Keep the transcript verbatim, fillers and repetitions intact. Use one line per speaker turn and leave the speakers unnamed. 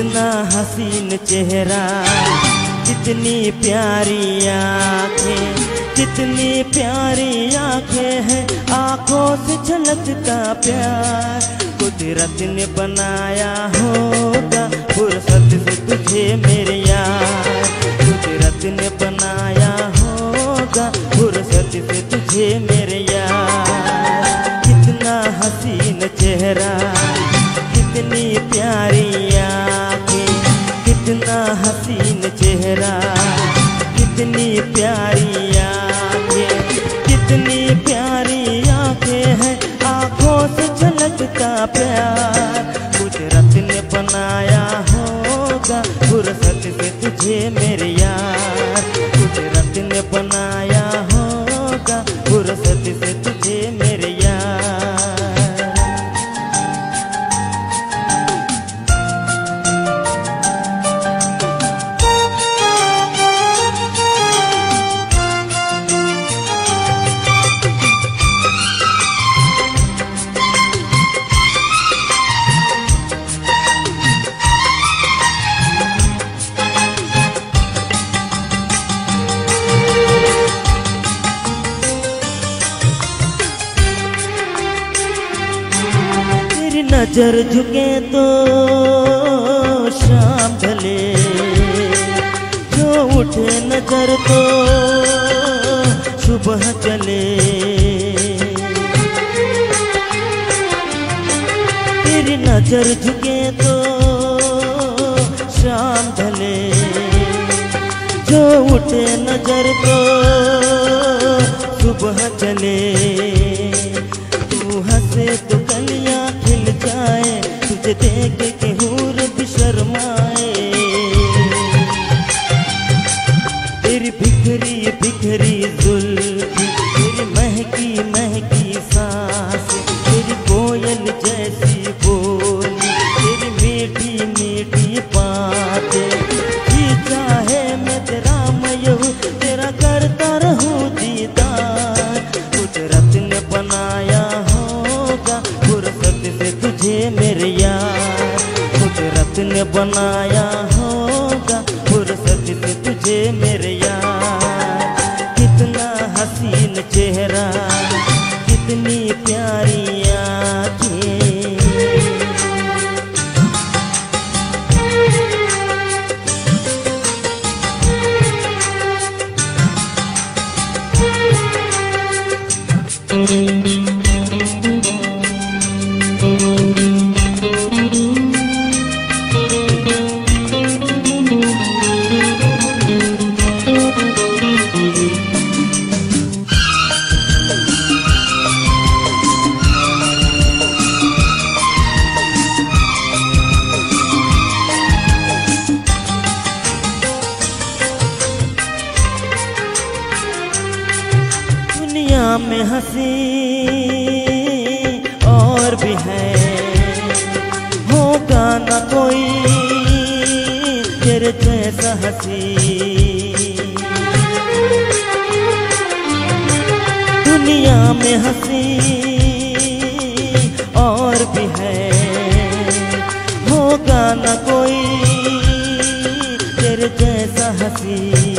कितना हसीन चेहरा, कितनी प्यारी आँखें, कितनी प्यारी आँखें हैं, आँखों से झलकता प्यार। कुदरत ने बनाया होगा फुर्सत से तुझे मेरे यार, कुदरत ने बनाया होगा फुर्सत से तुझे मेरे यार। कितना हसीन चेहरा, कितनी प्यारी आँखें, कितना हसीन चेहरा, कितनी प्यारी आँखें, कितनी प्यारी आँखें हैं, आँखों से झलकता प्यार। कुदरत ने बनाया होगा फुर्सत से तुझे मेरे यार, कुदरत ने बनाया होगा फुर्सत से तुझे मेरे यार। नजर झुके तो शाम ढले, जो उठे नजर तो सुबह चले। तेरी नजर झुके तो शाम ढले, जो उठे नजर तो सुबह चले। तू हंसे तो कलियां खिल जाए, तुझे देख के हूर भी शर्माए। तेरी बिखरी बिखरी जुल्फ़ी, तेरी महकी महकी सांस, तेरी कोयल जैसी बोली, तेरी मीठी मीठी बातें। जी चाहे मैं तेरा मैं हूँ, तेरा करता रहूँ दीदार। कुदरत ने बनाया होगा फुर्सत से तुझे मेरे यार, कुदरत ने बनाया होगा फुर्सत से तुझे मेरे यार। कितना हसीन चेहरा, कितनी प्यारी आँखें। दुनिया में हंसी और भी है, होगा ना कोई तेरे जैसा हंसी। दुनिया में हंसी और भी है, होगा ना कोई तेरे जैसा हंसी।